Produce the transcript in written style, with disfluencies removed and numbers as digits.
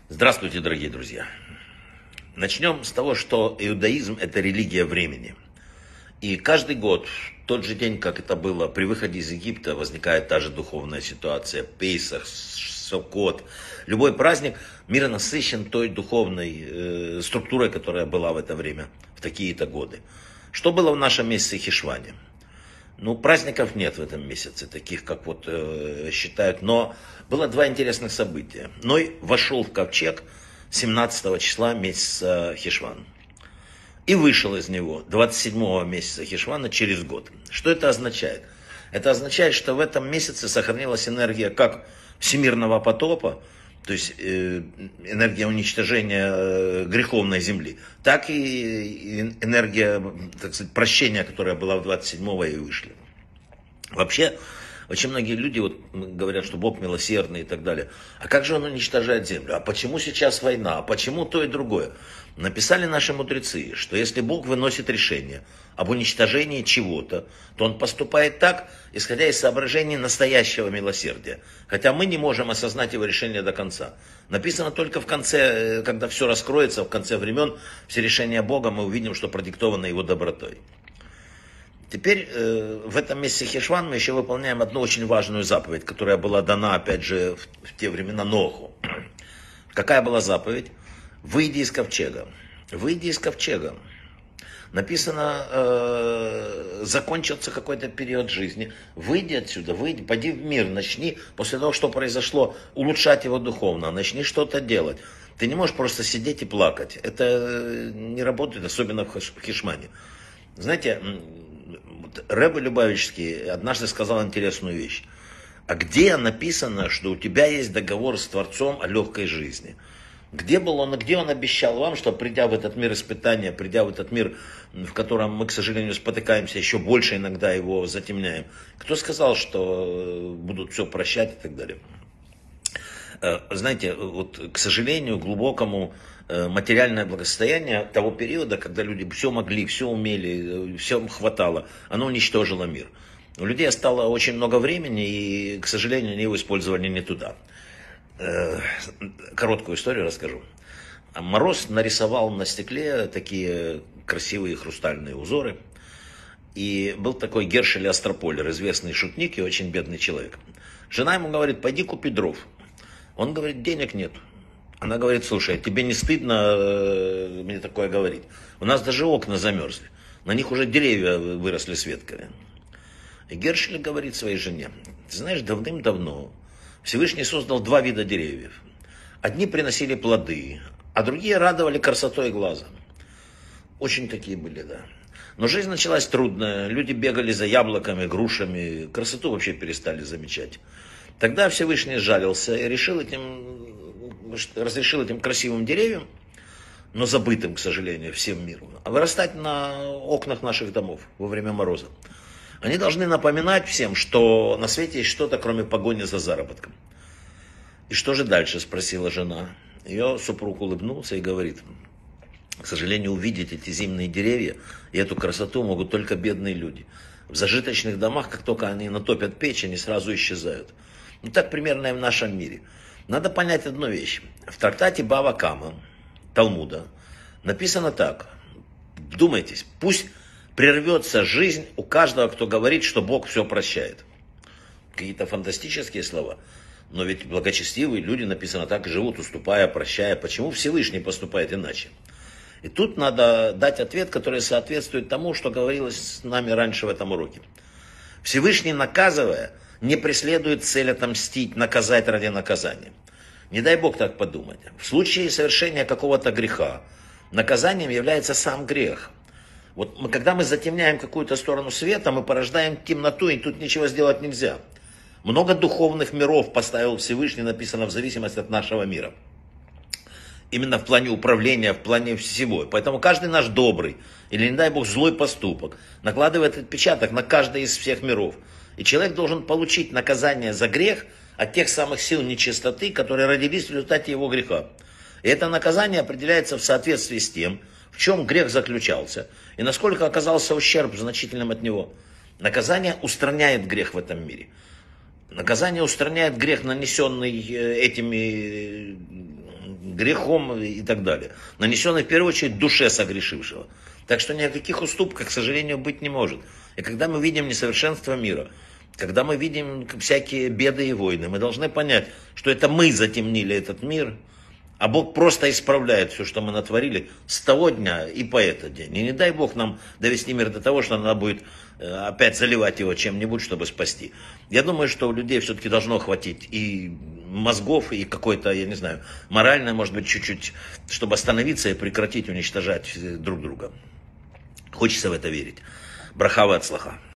Здравствуйте, дорогие друзья. Начнем с того, что иудаизм – это религия времени. И каждый год, в тот же день, как это было, при выходе из Египта возникает та же духовная ситуация. Пейсах, Суккот, любой праздник, мир насыщен той духовной структурой, которая была в это время, в такие-то годы. Что было в нашем месяце Хешване? Ну, праздников нет в этом месяце, таких, как вот считают. Но было два интересных события. Ной вошел в ковчег 17 числа месяца Хешван. И вышел из него 27 месяца Хешвана через год. Что это означает? Это означает, что в этом месяце сохранилась энергия как всемирного потопа, то есть энергия уничтожения греховной земли, так и энергия, так сказать, прощения, которая была в 27-го и вышли. Вообще, очень многие люди вот говорят, что Бог милосердный и так далее. А как же Он уничтожает землю? А почему сейчас война? А почему то и другое? Написали наши мудрецы, что если Бог выносит решение об уничтожении чего-то, то Он поступает так, исходя из соображений настоящего милосердия. Хотя мы не можем осознать его решение до конца. Написано только в конце, когда все раскроется, в конце времен, все решения Бога, мы увидим, что продиктовано Его добротой. Теперь в этом месяце Хешван мы еще выполняем одну очень важную заповедь, которая была дана, опять же, в те времена Ноху. Какая была заповедь? Выйди из ковчега. Выйди из ковчега. Написано, закончился какой-то период жизни. Выйди отсюда, выйди, пойди в мир, начни, после того, что произошло, улучшать его духовно, начни что-то делать. Ты не можешь просто сидеть и плакать. Это не работает, особенно в Хешмане. Знаете, Ребе Любавический однажды сказал интересную вещь. А где написано, что у тебя есть договор с Творцом о легкой жизни? Где он обещал вам, что придя в этот мир испытания, придя в этот мир, в котором мы, к сожалению, спотыкаемся, еще больше иногда его затемняем, кто сказал, что будут все прощать и так далее? Знаете, вот, к сожалению, глубокому материальное благосостояние того периода, когда люди все могли, все умели, все хватало, оно уничтожило мир. У людей стало очень много времени, и, к сожалению, они его использовали не туда. Короткую историю расскажу. Мороз нарисовал на стекле такие красивые хрустальные узоры. И был такой Гершель Астрополер, известный шутник и очень бедный человек. Жена ему говорит, пойди купи дров. Он говорит, денег нет. Она говорит, слушай, тебе не стыдно мне такое говорить? У нас даже окна замерзли. На них уже деревья выросли с ветками. И Гершель говорит своей жене, ты знаешь, давным-давно Всевышний создал два вида деревьев. Одни приносили плоды, а другие радовали красотой глаза. Очень такие были, да. Но жизнь началась трудная. Люди бегали за яблоками, грушами. Красоту вообще перестали замечать. Тогда Всевышний сжалился и разрешил этим красивым деревьям, но забытым, к сожалению, всем миру, вырастать на окнах наших домов во время мороза. Они должны напоминать всем, что на свете есть что-то, кроме погони за заработком. И что же дальше, спросила жена. Ее супруг улыбнулся и говорит, к сожалению, увидеть эти зимние деревья и эту красоту могут только бедные люди. В зажиточных домах, как только они натопят печь, они сразу исчезают. Ну так примерно и в нашем мире. Надо понять одну вещь. В трактате Бава Кама, Талмуда, написано так. Вдумайтесь, пусть прервется жизнь у каждого, кто говорит, что Бог все прощает. Какие-то фантастические слова. Но ведь благочестивые люди, написано так, живут, уступая, прощая. Почему Всевышний поступает иначе? И тут надо дать ответ, который соответствует тому, что говорилось с нами раньше в этом уроке. Всевышний, наказывая, не преследует цель отомстить, наказать ради наказания. Не дай Бог так подумать. В случае совершения какого-то греха, наказанием является сам грех. Вот когда мы затемняем какую-то сторону света, мы порождаем темноту, и тут ничего сделать нельзя. Много духовных миров поставил Всевышний, написано, в зависимости от нашего мира. Именно в плане управления, в плане всего. Поэтому каждый наш добрый, или, не дай Бог, злой поступок, накладывает отпечаток на каждый из всех миров. И человек должен получить наказание за грех от тех самых сил нечистоты, которые родились в результате его греха. И это наказание определяется в соответствии с тем, в чем грех заключался, и насколько оказался ущерб значительным от него. Наказание устраняет грех в этом мире. Наказание устраняет грех, нанесенный этими грехом и так далее. Нанесенный в первую очередь душе согрешившего. Так что ни о каких уступках, к сожалению, быть не может. И когда мы видим несовершенство мира, когда мы видим всякие беды и войны, мы должны понять, что это мы затемнили этот мир, а Бог просто исправляет все, что мы натворили с того дня и по этот день. И не дай Бог нам довести мир до того, что надо будет опять заливать его чем-нибудь, чтобы спасти. Я думаю, что у людей все-таки должно хватить и мозгов, и какой-то, я не знаю, моральное, может быть, чуть-чуть, чтобы остановиться и прекратить уничтожать друг друга. Хочется в это верить. Браха ва ацлаха.